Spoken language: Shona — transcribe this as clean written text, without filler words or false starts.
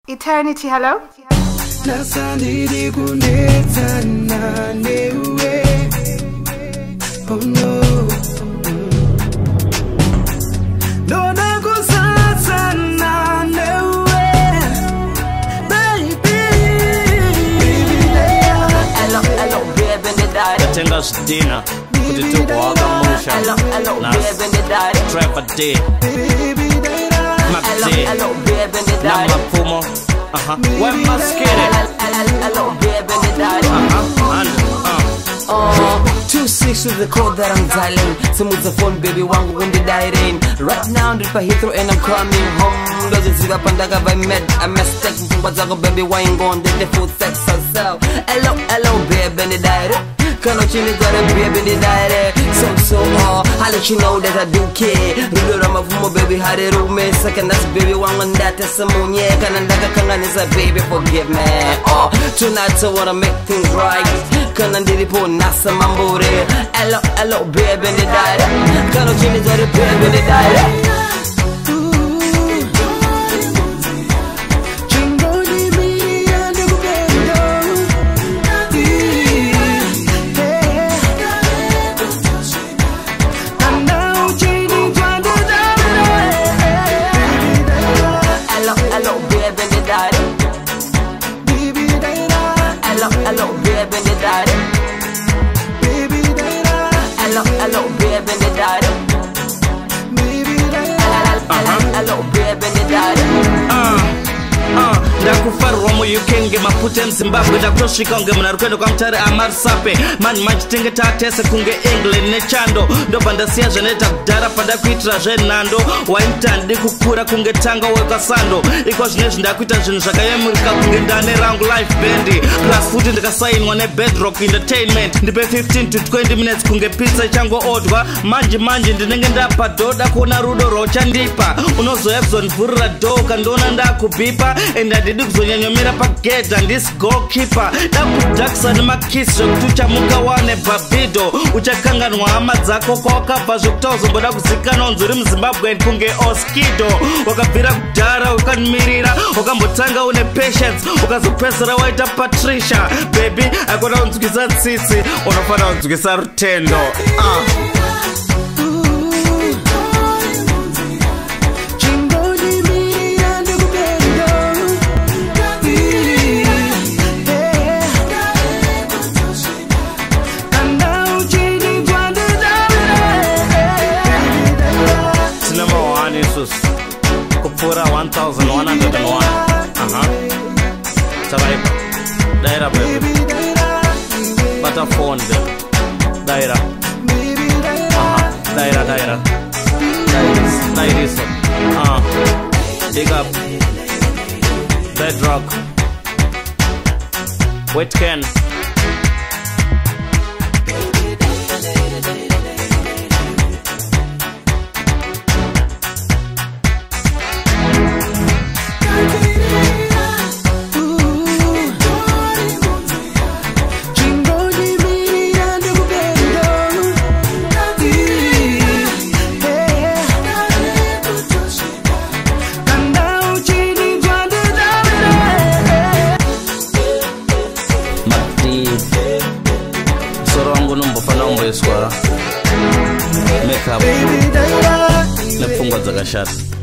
Eternity, hello? Oh no. Tenga Stina, put it to Wagamusha. Trevor D. Mac D. Nama Pumo. When must get it? 26 is the code that I'm dialing. Smooth the phone, baby, wangu when they die rain. Right now, I'm at Heathrow and I'm coming home. Doesn't see the pandaga by med. I'm a step from Bazago, baby, why ain't gone? The full sex herself. Hello, hello, baby, and they died. Kano chini gonna baby the diary. So I'll let you know that I do care. Rulo rama fumo baby hare rume. Second that's baby wangan that samunye. Kanandaka kanganiza baby forgive me. Oh, tonight I wanna make things right. Kanandiri po nasa mambure. Hello baby the diary. Kano chini gonna baby the diary. Hello, baby, the daddy. Hello, baby, the daddy. Hello, baby, the daddy. Ndakufarwa mu UK nge mapute Zimbabwe ndakutoshika nge mnarukendo kwa mtare amarsape mani manchitenge tatese kunge England nechando ndoba ndasiya zveneta kudhara pada kuitira zvenhando waintandi kukura kunge tanga wekasando iko zvinezvi ndakuita zvinhu zvakayemurika kunge ndane rangu life band plus futi ndikasainwa neBedrock Entertainment ndipe 15 to 20 minutes kunge pizza ichangoodwa manje ndinenge ndapadhoda kuona rudo rwauchandipa unozoya kuzondivhurira dho ukandiona ndakubipa and ndidi kuzonyanyomira pagedha ndisi goalkeeper ndakudhakisa nemakisi zvokuti uchamuka wane bhabido uchakanganwa hama dzako kwawakabva zvokuti auzomboda kuzivikanwa unzi uri muZimbabwe kunge Oskido wakabvira kudhara ukanimirira wakambotanga une patience ukazopedzera waita Patricia baby akona kunzwisa tsitsi unofanira kunzwisa rutendo Kupura 1101 Saraipa Daira baby Bata phone them Daira Daira Dairis Dig up Bedrock Wetken Makeup, nepfungwa dzakashata.